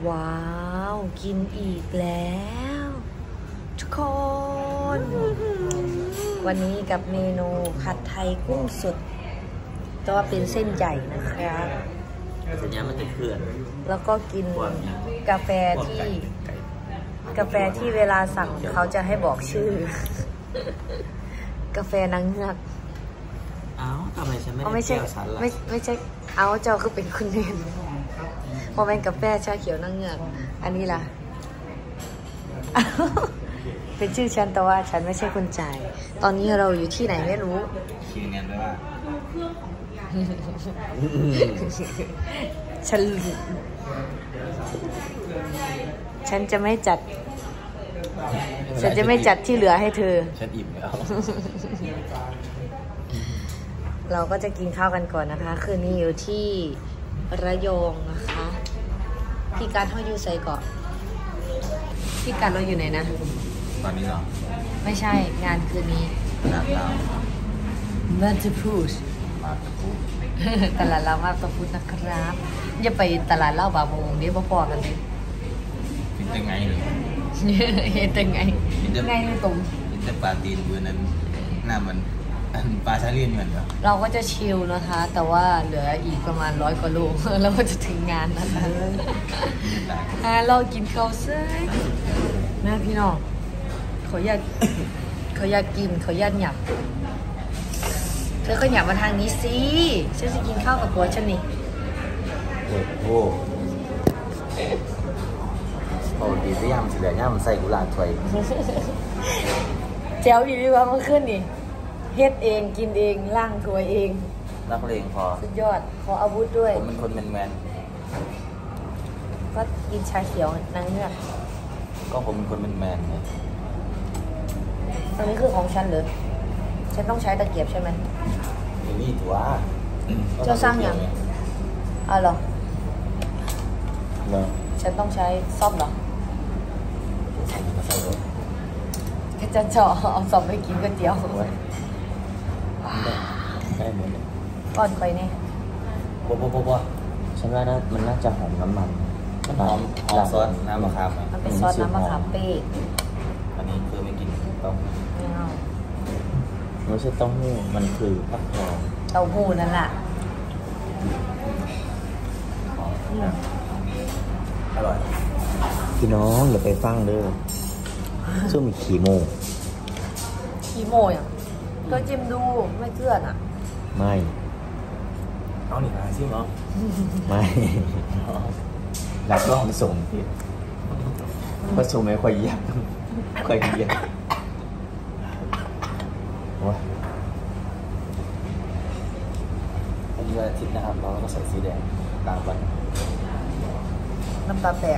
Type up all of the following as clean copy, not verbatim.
ว้าวกินอีกแล้วทุกคนวันนี้กับเมนูผัดไทยกุ้งสดตัวเป็นเส้นใหญ่นะครับสัญญามันจะเคลื่อนแล้วก็กินกาแฟที่เวลาสั่งเขาจะให้บอกชื่อกาแฟนางเงือกอ้าวทำไมฉันไม่ได้เจ้าฉันล่ะไม่ใช่เอาเจ้าก็เป็นคนเล่นพอเป็นกาแฟชาเขียวนางเงือกอันนี้ล่ะเป็นชื่อฉันแต่ว่าฉันไม่ใช่คนจ่ายตอนนี้เราอยู่ที่ไหนไม่รู้คิวเงินไว้ว่าฉันจะไม่จัดที่เหลือให้เธอฉันอิ่มแล้วเราก็จะกินข้าวกันก่อนนะคะคืนนี้อยู่ที่ระยองนะคะพี่การเขาอยู่ไซเกาะพี่การเราอยู่ไหนนะตอนนี้เหรอไม่ใช่งานคืนนี้งานเรามาจะพูดตลาดเรามาตะพุดนะครับอย่าไปตลาดเล่าบาบงเดี๋ยวพอกันเลยเป็นยังไงเลยเห็นแต่ไงตรงแต่ปลาตีนเบอร์นั้นหน้ามันปลาชาลีนเหมือนกันเราก็จะชิลนะคะแต่ว่าเหลืออีกประมาณ100 กว่าโลแล้วก็จะถึงงานนะคะเรากินข้าวเส้นนะพี่น้องเขาอยากกินเขาอยากหยับเธอก็หยับมาทางนี้สิฉันจะกินข้าวกับผัวฉันนี่โอ้โหดีที่ยำเสือย่ำใส่กุหลาบถวยแจ๋วอีกว่าเมื่อคืนนี่เฮ็ดเองกินเองล่างถ้วยเองนักเลงพอสุดยอดขออาวุธด้วยผมเป็นคนแมนก็กินชาเขียวนางเงือกก็ผมเป็นคนแมนไงตรงนี้คือของฉันหรือฉันต้องใช้ตะเกียบใช่ไหมนี่ถือว่าเจ้าสร้างอย่างอ๋อเหรอฉันต้องใช้ซ่อมเหรอจะเจาะเอาซ่อมไปกินก๋วยเตี๋ยวได้หมดเลยก่อนไปเนี่ยบ่ฉันว่านะมันน่าจะหอมน้ำมันมันหอมซอสน้ำมะขามมันเป็นซอสน้ำมะขามเป๊ะอันนี้คือไม่กินต้องไม่เอาไม่ใช่เต้าหู้มันคือฟักทองเต้าหู้นั่นแหละอร่อยพี่น้องอย่าไปฟังเด้อซึ่งมีขี้โมอย่างก็จิ้มดูไม่เกลือน่ะไม่เอาหนิมาซิมั้งไม่แล้วก็ผสมพี่ผสมไม่ค่อยเยี่ยมโอ้ยอันนี้วันอาทิตย์นะครับเราก็ใส่สีแดงตามวันน้ำตาแตก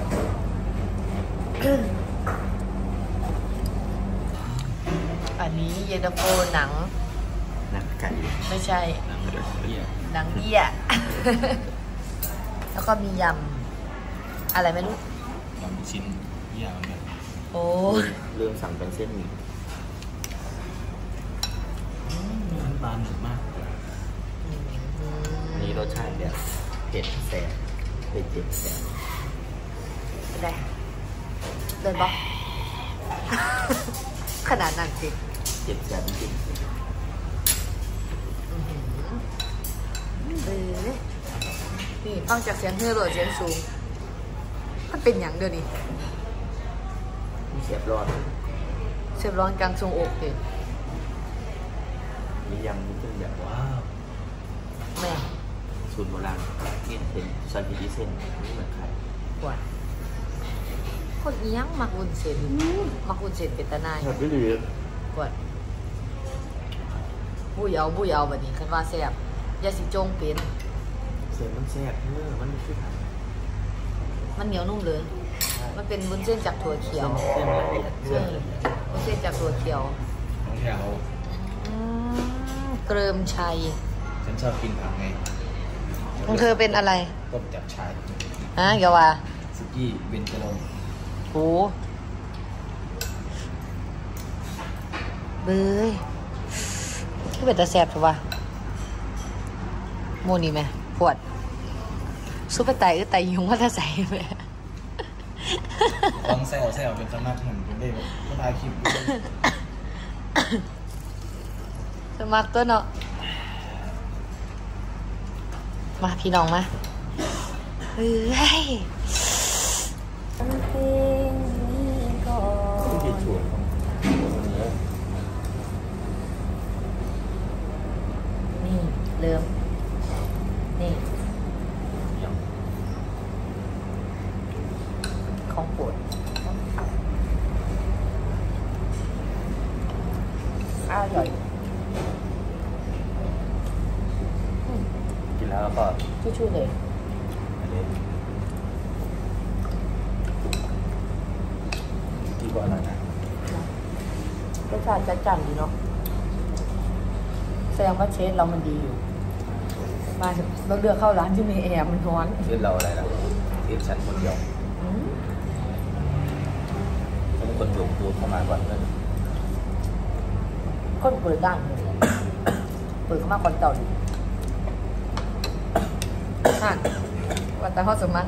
อันนี้เย็นตาโฟหนังไก่ไม่ใช่หนังเบี้ยแล้วก็มียำอะไรไม่รู้ยำชิ้นเบี้ยเหมือนกันโอ้เริ่มสั่งเป็นเส้นหมี่น้ำตาลหนึบมากนี่รสชาติแบบเผ็ดแซ่บเผ็ดเจ็บแซ่บได้เดินบล็อกขนาดนั้นสิเจ็บแซ่บจริงนี่ฟังจากเสียงเฮือโหลดเสียงสูงมันเป็นอย่างเดียวนี้เสียบร้อนกลางทรงอกเลยมียำขึ้นแบบว้าวแม่สูตรโบราณเนี่ยเป็นซาบิเส้นไม่เหมือนใครกว่าคนเอี้ยงมักอุ่นเส้นเป็นตาหน้าแบบไม่ดีกว่าบุยเอาแบบนี้คันว่าแซ่บยาสีจงเป็นเส้นมันแซ่บมันไม่ใช่ผัดมันเหนียวนุ่มเลยมันเป็นวุ้นเส้นจากถั่วเขียววุ้นเส้นจากถั่วเขียวของแถวเกริมชัยฉันชอบกินผักไงมันคือเป็นอะไรต้มจับชายเกี่ยวว่าสุกี้เบนจรงโอ้เบ้ยที่เป็นตาแซ่บถูกป่ะโมนี่ไหมปวดซุปเปอร์ไตไตยุงว่าถ้าใส่ไหมลองแซวเป็นสมัครเหมือนเป็นเด็กก็ถ่ายคลิปด้วยสมัครตัวเนาะมาพี่น้องมาเฮ้ยเพลงนี้ก่อนที่ผิดถูกนี่เริ่มนี่ของโปรดอร่อยกินแล้วก็ชู่ๆเลยอันนี้ดีกว่าอร่อยนะรสชาติจัดจ้านดีเนาะแสดงว่าเชฟเรามันดีอยู่มาเราเลือกเข้าร้านที่มีแอร์มันร้อนเชฟเราอะไรนะเชฟฉันคนเดียวต้องคนอยู่ดูเข้ามาก่อนเลยคนเปิดด้านเปิดเข้ามาก่อนเต่าดิค่ะวันตาข้อสมัคร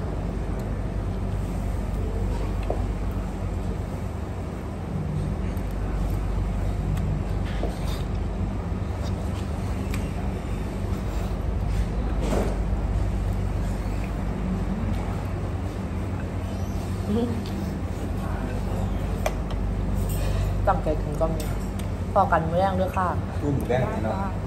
ตั้งใจถึงก็มีพอกันไม่แรงเลือกข้างตู้หมูแดงนี่เนาะ